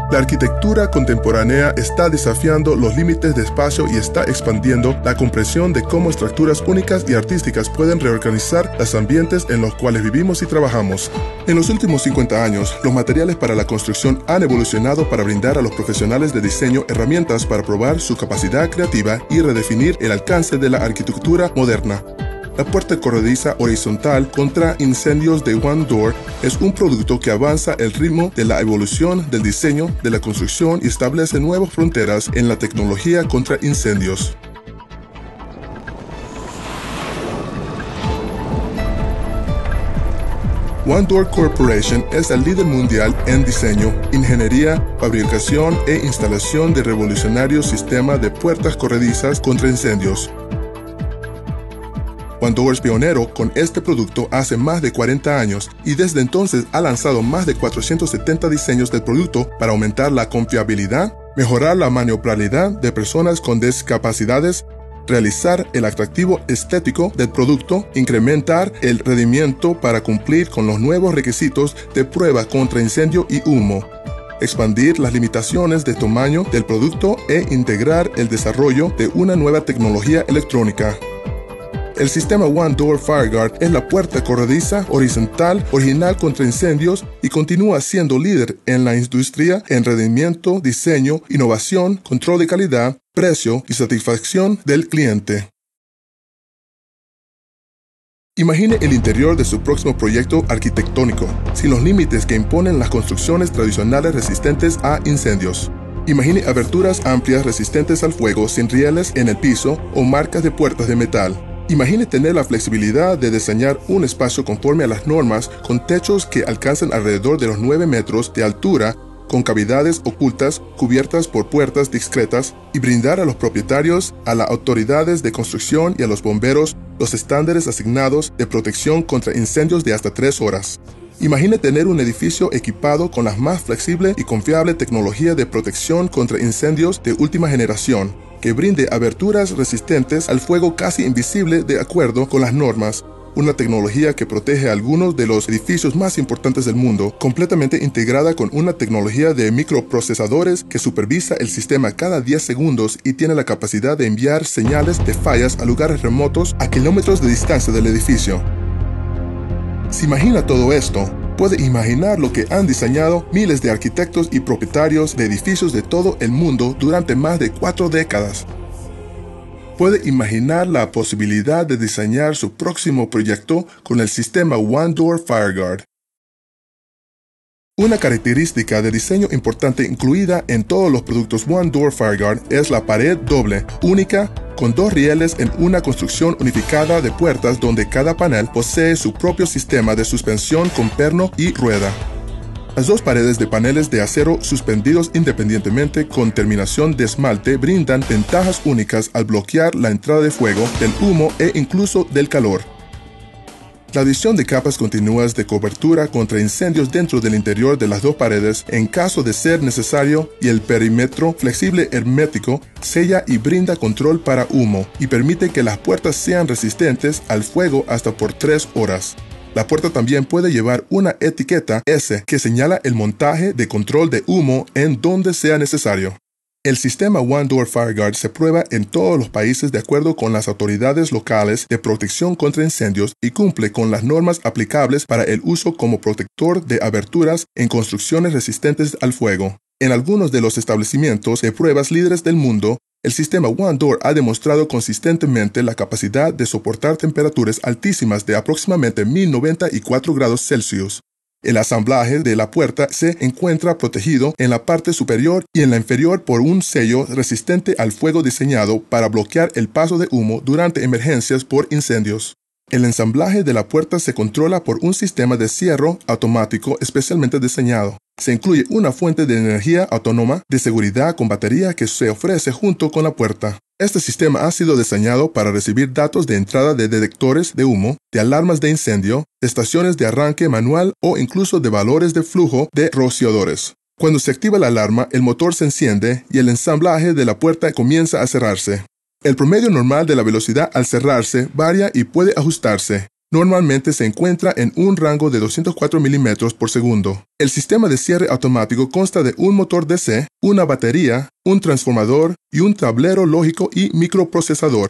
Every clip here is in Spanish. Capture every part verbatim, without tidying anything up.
La arquitectura contemporánea está desafiando los límites de espacio y está expandiendo la comprensión de cómo estructuras únicas y artísticas pueden reorganizar los ambientes en los cuales vivimos y trabajamos. En los últimos cincuenta años, los materiales para la construcción han evolucionado para brindar a los profesionales de diseño herramientas para probar su capacidad creativa y redefinir el alcance de la arquitectura moderna. La puerta corrediza horizontal contra incendios de One Door es un producto que avanza el ritmo de la evolución del diseño de la construcción y establece nuevas fronteras en la tecnología contra incendios. One Door Corporation es el líder mundial en diseño, ingeniería, fabricación e instalación de revolucionarios sistemas de puertas corredizas contra incendios. One Door es pionero con este producto hace más de cuarenta años y desde entonces ha lanzado más de cuatrocientos setenta diseños del producto para aumentar la confiabilidad, mejorar la maniobrabilidad de personas con discapacidades, realizar el atractivo estético del producto, incrementar el rendimiento para cumplir con los nuevos requisitos de prueba contra incendio y humo, expandir las limitaciones de tamaño del producto e integrar el desarrollo de una nueva tecnología electrónica. El sistema One Door FireGuard es la puerta corrediza horizontal original contra incendios y continúa siendo líder en la industria en rendimiento, diseño, innovación, control de calidad, precio y satisfacción del cliente. Imagine el interior de su próximo proyecto arquitectónico, sin los límites que imponen las construcciones tradicionales resistentes a incendios. Imagine aberturas amplias resistentes al fuego sin rieles en el piso o marcas de puertas de metal. Imagine tener la flexibilidad de diseñar un espacio conforme a las normas con techos que alcanzan alrededor de los nueve metros de altura, con cavidades ocultas cubiertas por puertas discretas y brindar a los propietarios, a las autoridades de construcción y a los bomberos los estándares asignados de protección contra incendios de hasta tres horas. Imagine tener un edificio equipado con la más flexible y confiable tecnología de protección contra incendios de última generación, que brinde aberturas resistentes al fuego casi invisible de acuerdo con las normas, una tecnología que protege algunos de los edificios más importantes del mundo, completamente integrada con una tecnología de microprocesadores que supervisa el sistema cada diez segundos y tiene la capacidad de enviar señales de fallas a lugares remotos a kilómetros de distancia del edificio. ¿Se imagina todo esto? Puede imaginar lo que han diseñado miles de arquitectos y propietarios de edificios de todo el mundo durante más de cuatro décadas. Puede imaginar la posibilidad de diseñar su próximo proyecto con el sistema One Door FireGuard. Una característica de diseño importante incluida en todos los productos One Door FireGuard es la pared doble, única, con dos rieles en una construcción unificada de puertas donde cada panel posee su propio sistema de suspensión con perno y rueda. Las dos paredes de paneles de acero suspendidos independientemente con terminación de esmalte brindan ventajas únicas al bloquear la entrada de fuego, del humo e incluso del calor. La adición de capas continuas de cobertura contra incendios dentro del interior de las dos paredes en caso de ser necesario y el perímetro flexible hermético sella y brinda control para humo y permite que las puertas sean resistentes al fuego hasta por tres horas. La puerta también puede llevar una etiqueta S que señala el montaje de control de humo en donde sea necesario. El sistema One Door FireGuard se prueba en todos los países de acuerdo con las autoridades locales de protección contra incendios y cumple con las normas aplicables para el uso como protector de aberturas en construcciones resistentes al fuego. En algunos de los establecimientos de pruebas líderes del mundo, el sistema One Door ha demostrado consistentemente la capacidad de soportar temperaturas altísimas de aproximadamente mil noventa y cuatro grados Celsius. El ensamblaje de la puerta se encuentra protegido en la parte superior y en la inferior por un sello resistente al fuego diseñado para bloquear el paso de humo durante emergencias por incendios. El ensamblaje de la puerta se controla por un sistema de cierre automático especialmente diseñado. Se incluye una fuente de energía autónoma de seguridad con batería que se ofrece junto con la puerta. Este sistema ha sido diseñado para recibir datos de entrada de detectores de humo, de alarmas de incendio, de estaciones de arranque manual o incluso de valores de flujo de rociadores. Cuando se activa la alarma, el motor se enciende y el ensamblaje de la puerta comienza a cerrarse. El promedio normal de la velocidad al cerrarse varía y puede ajustarse. Normalmente se encuentra en un rango de doscientos cuatro milímetros por segundo. El sistema de cierre automático consta de un motor D C, una batería, un transformador y un tablero lógico y microprocesador.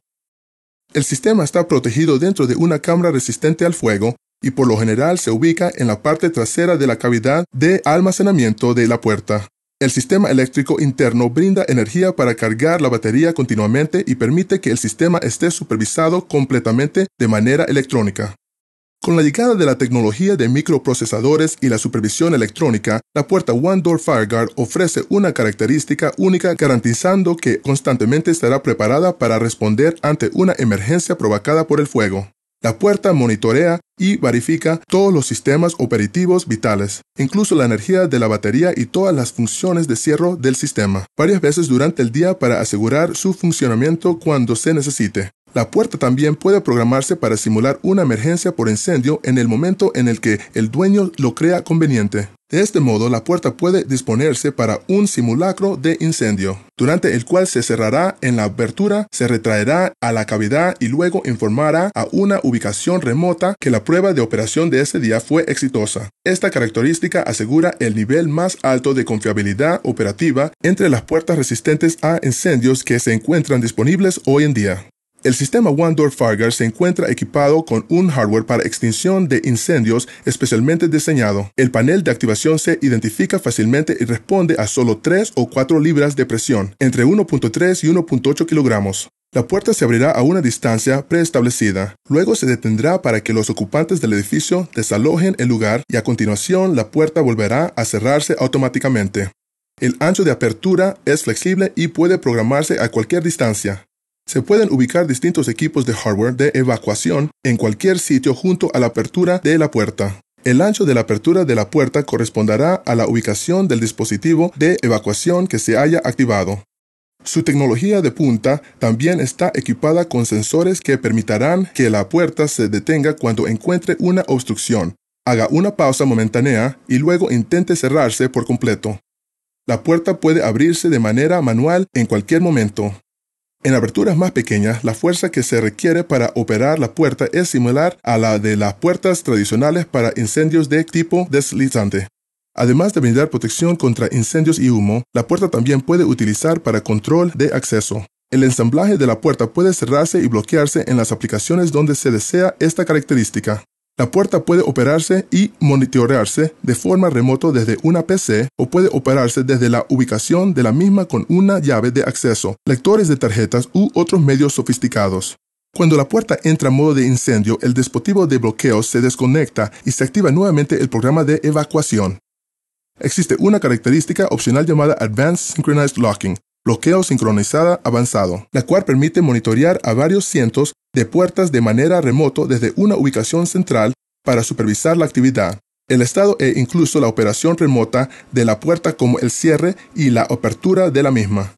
El sistema está protegido dentro de una cámara resistente al fuego y por lo general se ubica en la parte trasera de la cavidad de almacenamiento de la puerta. El sistema eléctrico interno brinda energía para cargar la batería continuamente y permite que el sistema esté supervisado completamente de manera electrónica. Con la llegada de la tecnología de microprocesadores y la supervisión electrónica, la puerta One Door FireGuard ofrece una característica única garantizando que constantemente estará preparada para responder ante una emergencia provocada por el fuego. La puerta monitorea y verifica todos los sistemas operativos vitales, incluso la energía de la batería y todas las funciones de cierre del sistema, varias veces durante el día para asegurar su funcionamiento cuando se necesite. La puerta también puede programarse para simular una emergencia por incendio en el momento en el que el dueño lo crea conveniente. De este modo, la puerta puede disponerse para un simulacro de incendio, durante el cual se cerrará en la abertura, se retraerá a la cavidad y luego informará a una ubicación remota que la prueba de operación de ese día fue exitosa. Esta característica asegura el nivel más alto de confiabilidad operativa entre las puertas resistentes a incendios que se encuentran disponibles hoy en día. El sistema One Door FireGuard se encuentra equipado con un hardware para extinción de incendios especialmente diseñado. El panel de activación se identifica fácilmente y responde a solo tres o cuatro libras de presión, entre uno punto tres y uno punto ocho kilogramos. La puerta se abrirá a una distancia preestablecida. Luego se detendrá para que los ocupantes del edificio desalojen el lugar y a continuación la puerta volverá a cerrarse automáticamente. El ancho de apertura es flexible y puede programarse a cualquier distancia. Se pueden ubicar distintos equipos de hardware de evacuación en cualquier sitio junto a la apertura de la puerta. El ancho de la apertura de la puerta corresponderá a la ubicación del dispositivo de evacuación que se haya activado. Su tecnología de punta también está equipada con sensores que permitirán que la puerta se detenga cuando encuentre una obstrucción, haga una pausa momentánea y luego intente cerrarse por completo. La puerta puede abrirse de manera manual en cualquier momento. En aberturas más pequeñas, la fuerza que se requiere para operar la puerta es similar a la de las puertas tradicionales para incendios de tipo deslizante. Además de brindar protección contra incendios y humo, la puerta también puede utilizar para control de acceso. El ensamblaje de la puerta puede cerrarse y bloquearse en las aplicaciones donde se desea esta característica. La puerta puede operarse y monitorearse de forma remota desde una P C o puede operarse desde la ubicación de la misma con una llave de acceso, lectores de tarjetas u otros medios sofisticados. Cuando la puerta entra en modo de incendio, el dispositivo de bloqueo se desconecta y se activa nuevamente el programa de evacuación. Existe una característica opcional llamada Advanced Synchronized Locking, bloqueo sincronizada avanzado, la cual permite monitorear a varios cientos de puertas de manera remota desde una ubicación central para supervisar la actividad, el estado e incluso la operación remota de la puerta como el cierre y la apertura de la misma.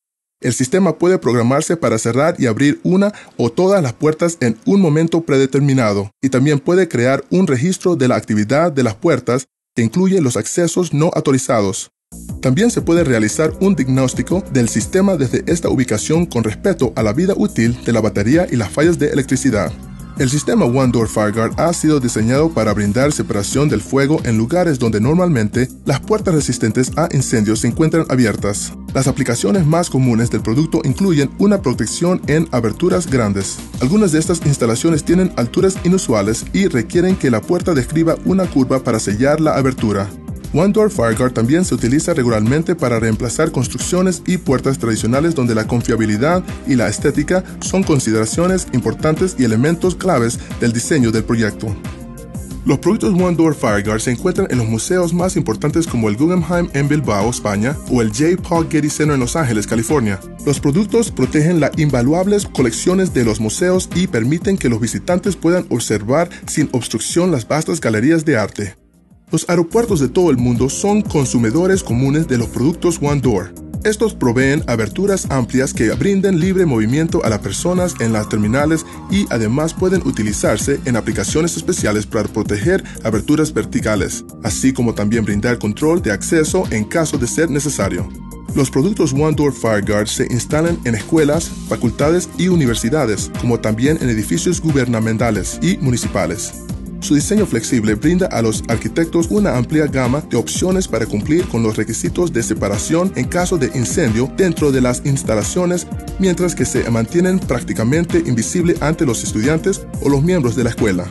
El sistema puede programarse para cerrar y abrir una o todas las puertas en un momento predeterminado y también puede crear un registro de la actividad de las puertas que incluye los accesos no autorizados. También se puede realizar un diagnóstico del sistema desde esta ubicación con respecto a la vida útil de la batería y las fallas de electricidad. El sistema One Door FireGuard ha sido diseñado para brindar separación del fuego en lugares donde normalmente las puertas resistentes a incendios se encuentran abiertas. Las aplicaciones más comunes del producto incluyen una protección en aberturas grandes. Algunas de estas instalaciones tienen alturas inusuales y requieren que la puerta describa una curva para sellar la abertura. One Door FireGuard también se utiliza regularmente para reemplazar construcciones y puertas tradicionales donde la confiabilidad y la estética son consideraciones importantes y elementos claves del diseño del proyecto. Los productos One Door FireGuard se encuentran en los museos más importantes como el Guggenheim en Bilbao, España, o el J. Paul Getty Center en Los Ángeles, California. Los productos protegen las invaluables colecciones de los museos y permiten que los visitantes puedan observar sin obstrucción las vastas galerías de arte. Los aeropuertos de todo el mundo son consumidores comunes de los productos One Door. Estos proveen aberturas amplias que brinden libre movimiento a las personas en las terminales y además pueden utilizarse en aplicaciones especiales para proteger aberturas verticales, así como también brindar control de acceso en caso de ser necesario. Los productos One Door FireGuard se instalan en escuelas, facultades y universidades, como también en edificios gubernamentales y municipales. Su diseño flexible brinda a los arquitectos una amplia gama de opciones para cumplir con los requisitos de separación en caso de incendio dentro de las instalaciones, mientras que se mantienen prácticamente invisibles ante los estudiantes o los miembros de la escuela.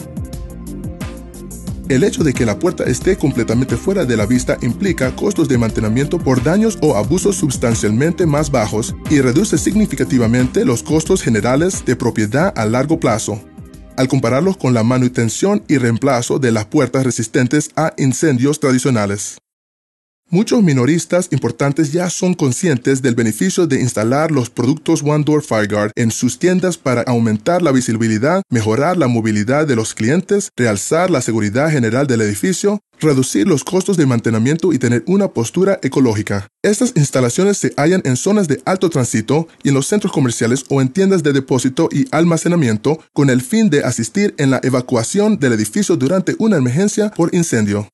El hecho de que la puerta esté completamente fuera de la vista implica costos de mantenimiento por daños o abusos sustancialmente más bajos y reduce significativamente los costos generales de propiedad a largo plazo, al compararlos con la manutención y reemplazo de las puertas resistentes a incendios tradicionales. Muchos minoristas importantes ya son conscientes del beneficio de instalar los productos One Door FireGuard en sus tiendas para aumentar la visibilidad, mejorar la movilidad de los clientes, realzar la seguridad general del edificio, reducir los costos de mantenimiento y tener una postura ecológica. Estas instalaciones se hallan en zonas de alto tránsito y en los centros comerciales o en tiendas de depósito y almacenamiento con el fin de asistir en la evacuación del edificio durante una emergencia por incendio.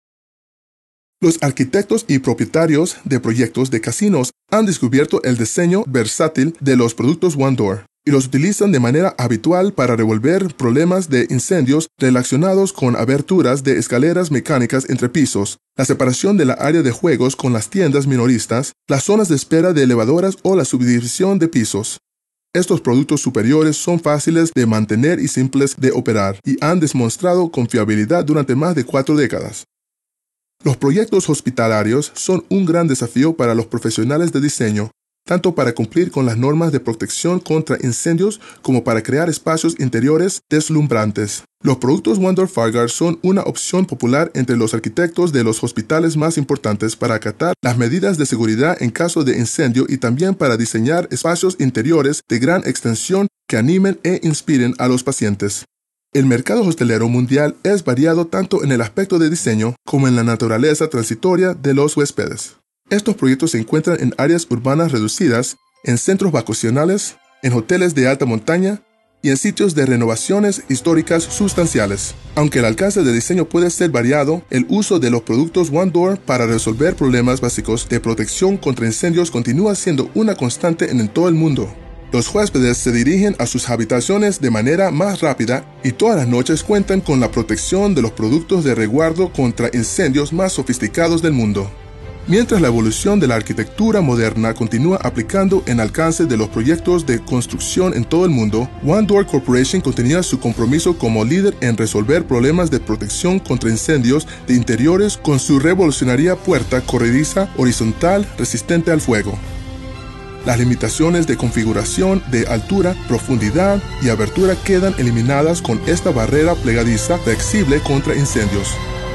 Los arquitectos y propietarios de proyectos de casinos han descubierto el diseño versátil de los productos One Door y los utilizan de manera habitual para resolver problemas de incendios relacionados con aberturas de escaleras mecánicas entre pisos, la separación de la área de juegos con las tiendas minoristas, las zonas de espera de elevadoras o la subdivisión de pisos. Estos productos superiores son fáciles de mantener y simples de operar y han demostrado confiabilidad durante más de cuatro décadas. Los proyectos hospitalarios son un gran desafío para los profesionales de diseño, tanto para cumplir con las normas de protección contra incendios como para crear espacios interiores deslumbrantes. Los productos One Door FireGuard son una opción popular entre los arquitectos de los hospitales más importantes para acatar las medidas de seguridad en caso de incendio y también para diseñar espacios interiores de gran extensión que animen e inspiren a los pacientes. El mercado hostelero mundial es variado tanto en el aspecto de diseño como en la naturaleza transitoria de los huéspedes. Estos proyectos se encuentran en áreas urbanas reducidas, en centros vacacionales, en hoteles de alta montaña y en sitios de renovaciones históricas sustanciales. Aunque el alcance de diseño puede ser variado, el uso de los productos One Door para resolver problemas básicos de protección contra incendios continúa siendo una constante en todo el mundo. Los huéspedes se dirigen a sus habitaciones de manera más rápida y todas las noches cuentan con la protección de los productos de resguardo contra incendios más sofisticados del mundo. Mientras la evolución de la arquitectura moderna continúa aplicando en alcance de los proyectos de construcción en todo el mundo, One Door Corporation continúa su compromiso como líder en resolver problemas de protección contra incendios de interiores con su revolucionaria puerta corrediza horizontal resistente al fuego. Las limitaciones de configuración de altura, profundidad y abertura quedan eliminadas con esta barrera plegadiza flexible contra incendios.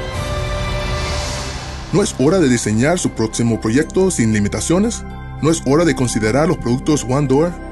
¿No es hora de diseñar su próximo proyecto sin limitaciones? ¿No es hora de considerar los productos One Door?